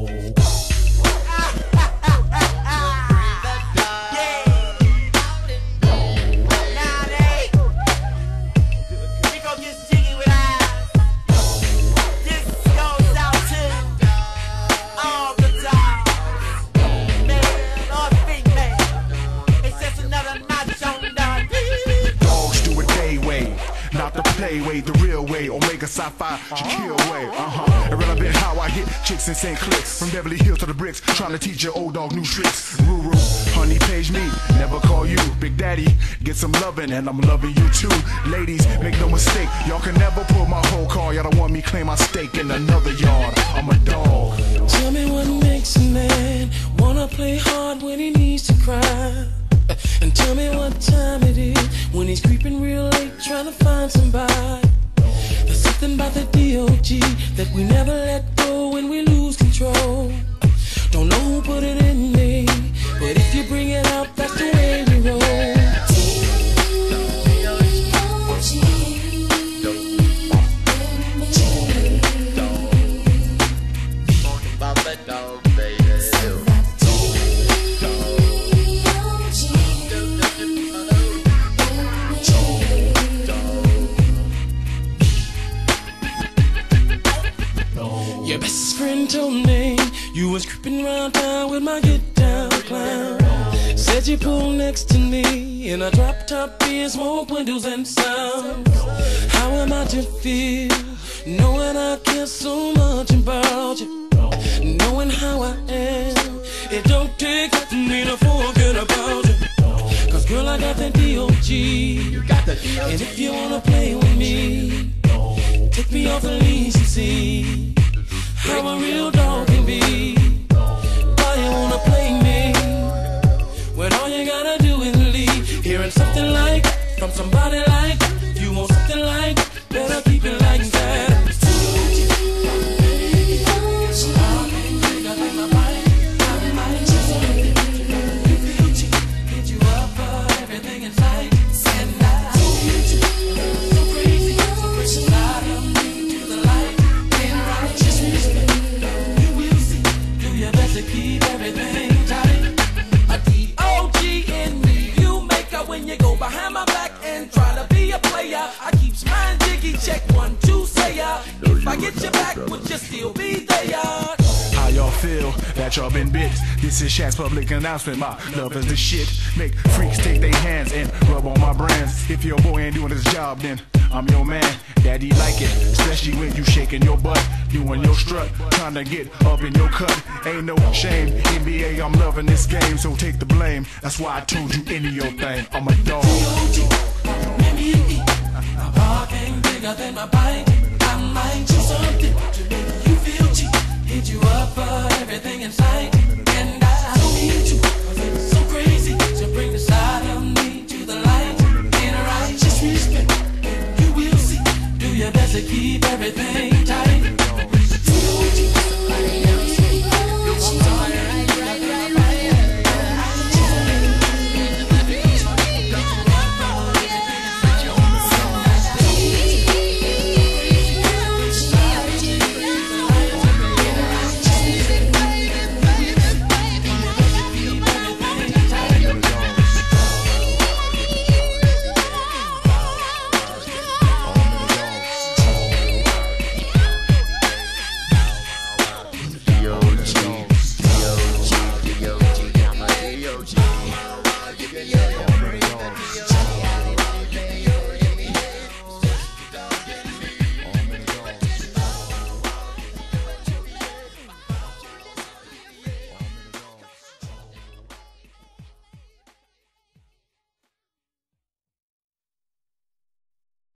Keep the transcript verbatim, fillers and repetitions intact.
Way, the real way, Omega Sci-Fi, Shaquille way, uh-huh. Irrelevant how I hit chicks in Saint Clicks, from Beverly Hills to the bricks, trying to teach your old dog new tricks. Ruru, honey, page me, never call you Big Daddy, get some loving and I'm loving you too. Ladies, make no mistake, y'all can never pull my whole car, y'all don't want me claim my stake in another yard, I'm a dog. Tell me what makes a man wanna play hard when he needs to cry. And tell me what time it is when he's creeping real late trying to find somebody. There's something about the D O G that we never let go when we lose control. Don't know who put it in me, but if you bring it out, that's the way we roll. Your best friend told me you was creeping around town with my get down clown. Said you pulled next to me in a drop top beer, smoke windows and sound. How am I to feel knowing I care so much about you, knowing how I am? It don't take nothing me to forget about you, cause girl I got the D O G. And if you wanna play with me, take me off the leash and see how a real dog can be. Why you wanna play me when all you gotta do is leave? Hearing something like from somebody like you want something like, better keep it like that. I keep smiling, jiggy, check one, two, say ya. If I get you back, would you still be there? How y'all feel that y'all been bit? This is Shaq's public announcement, my love is the shit. Make freaks take their hands and rub on my brands. If your boy ain't doing his job, then I'm your man. Daddy like it, especially when you shaking your butt, doing your strut, trying to get up in your cut. Ain't no shame, N B A, I'm loving this game, so take the blame. That's why I told you into your thing, I'm a dog. My bar ain't bigger than my bike. I might do something to make you feel cheap. Hit you up for everything in sight. And I don't need you, cause it's so crazy to bring the side of me to the light. In a righteous respect, you will see. Do your best to keep everything tight. Yeah.